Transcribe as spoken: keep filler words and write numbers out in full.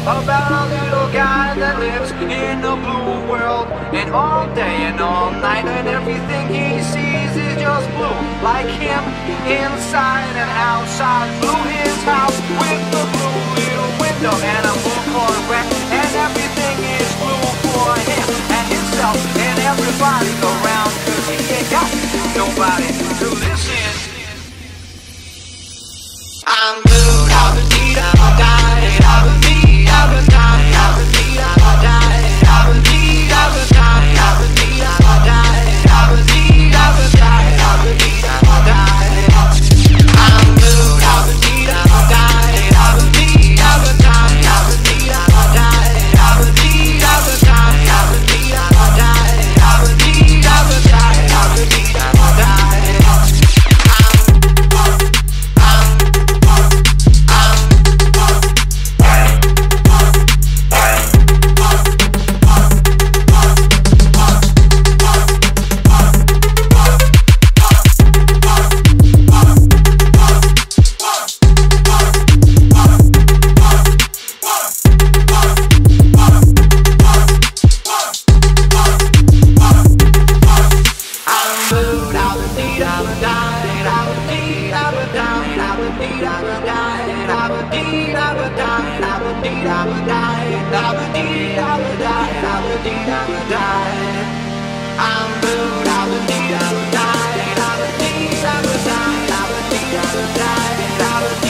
about a little guy that lives in a blue world, and all day and all night, and everything he sees is just blue. Like him, inside and outside, blue his house with the blue little window and a blue Corvette, and everything is blue for him and himself and everybody around, 'cause he ain't got nobody to listen. I'm blue, I'll be deed, I'll die, I'll be deed, I'll be die, I'll be deed, I'll die, I'll be deed, I'll be die, I'll be deed, I'll die, I'll be deed, I'll be die, I'll be deed, I'll die. I'm blue, I'll be deed, I'll die, I'll be deed, I'll be die, I'll be deed, I'll die, I'll be deed, I'll be die, I'll be deed, I'll die, I'll be deed, I'll be die, I'll be deed, I'll die. I'm blue, I would need, I would die, I would need, I would die, I would need, I would die, I would